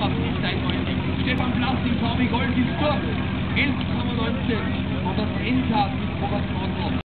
Mannschaften ist eindeutig. Stefan Blass im VW Golf ist durch. 11,19 und das Endcard mit Robert Mondl.